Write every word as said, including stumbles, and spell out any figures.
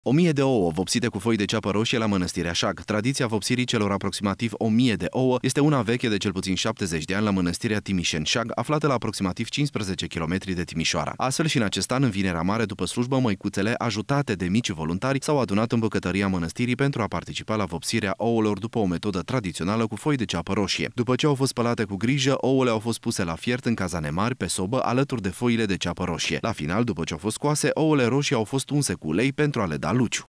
O mie de ouă vopsite cu foi de ceapă roșie la Mănăstirea Șag. Tradiția vopsirii celor aproximativ o mie de ouă este una veche de cel puțin șaptezeci de ani la Mănăstirea Timișeni-Șag, aflată la aproximativ cincisprezece kilometri de Timișoara. Astfel și în acest an, în Vinerea Mare, după slujbă, măicuțele, ajutate de mici voluntari, s-au adunat în bucătăria mănăstirii pentru a participa la vopsirea ouălor după o metodă tradițională cu foi de ceapă roșie. După ce au fost spălate cu grijă, ouăle au fost puse la fiert în cazane mari, pe sobă, alături de foile de ceapă roșie. La final, după ce au fost scoase, ouăle roșii au fost unse cu ulei pentru a le da luciu.